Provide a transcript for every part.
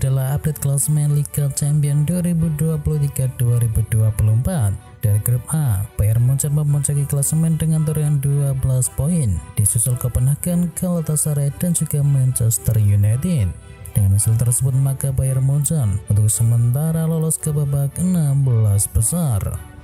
adalah update klasemen Liga Champions 2023-2024. Dari grup A, Bayern Munchen memuncaki klasemen dengan torehan 12 poin, disusul Copenhagen, Galatasaray dan juga Manchester United. Dengan hasil tersebut maka Bayern Munchen untuk sementara lolos ke babak 16 besar.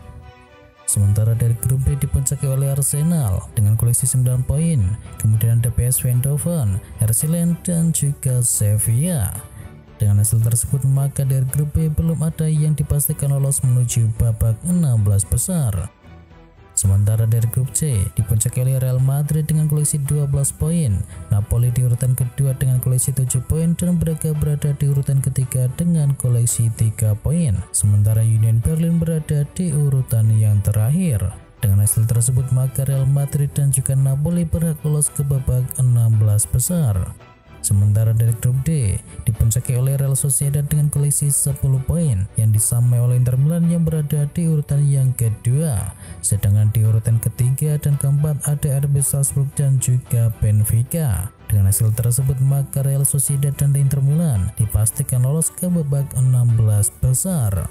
Sementara dari grup B dipuncaki oleh Arsenal dengan koleksi 9 poin, kemudian ada PSV Eindhoven, RC Lens dan juga Sevilla. Dengan hasil tersebut maka dari grup B belum ada yang dipastikan lolos menuju babak 16 besar. Sementara dari grup C dipuncaki oleh Real Madrid dengan koleksi 12 poin, Napoli di urutan kedua dengan koleksi 7 poin dan Braga berada di urutan ketiga dengan koleksi 3 poin. Sementara Union Berlin berada di urutan yang terakhir. Dengan hasil tersebut maka Real Madrid dan juga Napoli berhak lolos ke babak 16 besar. Sementara dari grup D dipuncaki oleh Real Sociedad dengan koleksi 10 poin yang disamai oleh Inter Milan yang berada di urutan yang kedua. Sedangkan di urutan ketiga dan keempat ada RB Salzburg dan juga Benfica. Dengan hasil tersebut maka Real Sociedad dan Inter Milan dipastikan lolos ke babak 16 besar.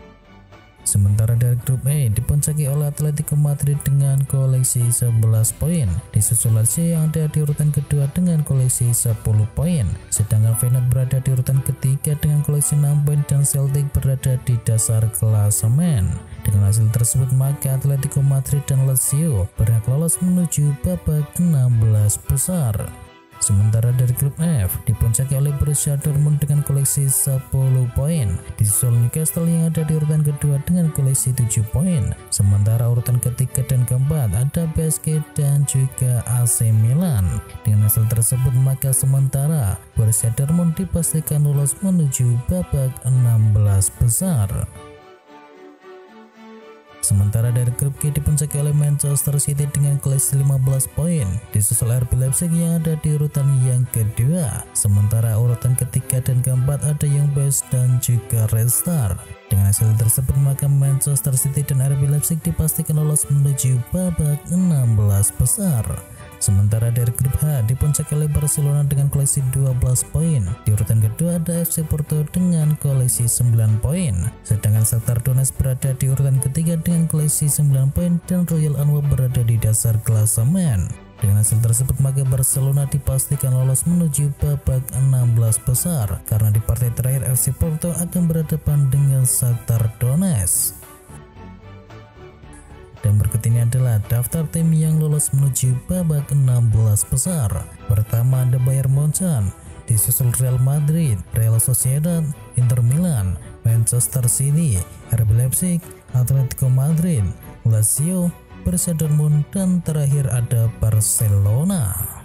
Sementara dari grup E dipuncaki oleh Atletico Madrid dengan koleksi 11 poin, disusul Lazio yang ada di urutan kedua dengan koleksi 10 poin. Sedangkan Feyenoord berada di urutan ketiga dengan koleksi 6 poin dan Celtic berada di dasar klasemen. Dengan hasil tersebut maka Atletico Madrid dan Lazio berhak lolos menuju babak 16 besar. Sementara dari grup F dipuncaki oleh Borussia Dortmund dengan koleksi 10 poin, disusul Newcastle yang ada di urutan kedua dengan koleksi 7 poin. Sementara urutan ketiga dan keempat ada PSG dan juga AC Milan. Dengan hasil tersebut maka sementara Borussia Dortmund dipastikan lolos menuju babak 16 besar. Sementara dari grup G dipuncaki oleh Manchester City dengan koleksi 15 poin, disusul RB Leipzig yang ada di urutan yang kedua. Sementara urutan ketiga dan keempat ada Young Boys dan juga Red Star. Dengan hasil tersebut maka Manchester City dan RB Leipzig dipastikan lolos menuju babak 16 besar. Sementara dari grup H dipuncaki oleh Barcelona dengan koleksi 12 poin. Di urutan kedua ada FC Porto dengan koleksi 9 poin. Sedangkan Shakhtar Donetsk berada di urutan ketiga dengan koleksi 9 poin dan Royal Antwerp berada di dasar klasemen. Dengan hasil tersebut maka Barcelona dipastikan lolos menuju babak 16 besar karena di partai terakhir FC Porto akan berhadapan dengan Shakhtar Donetsk. Dan berikut ini adalah daftar tim yang lolos menuju babak 16 besar. Pertama ada Bayern Munchen, disusul Real Madrid, Real Sociedad, Inter Milan, Manchester City, RB Leipzig, Atletico Madrid, Lazio, Borussia Dortmund, dan terakhir ada Barcelona.